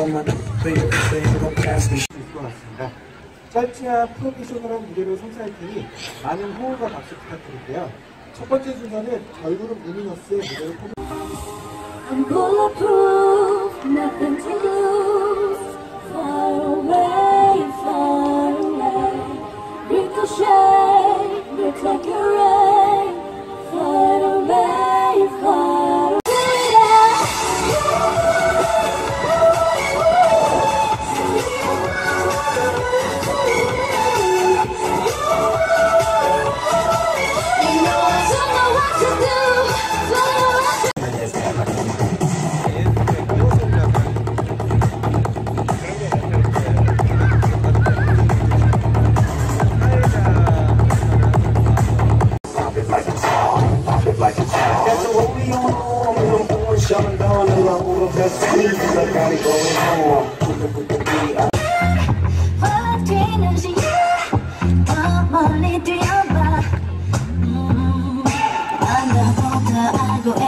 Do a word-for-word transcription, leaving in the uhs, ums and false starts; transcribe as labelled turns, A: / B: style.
A: 같습니다. 짧지만 프로페셔널한 무대를 선사할 테니 많은 호응과 박수 부탁드릴게요. 첫 번째 순서는 걸그룹 루미너스의 무대를 포
B: I'm bulletproof, nothing to lose. Far away, far away. Ricochet, look like a ray. Far away, far away. You know I don't know what to do. 멀리 뛰어봐. 음, 안다보다 알고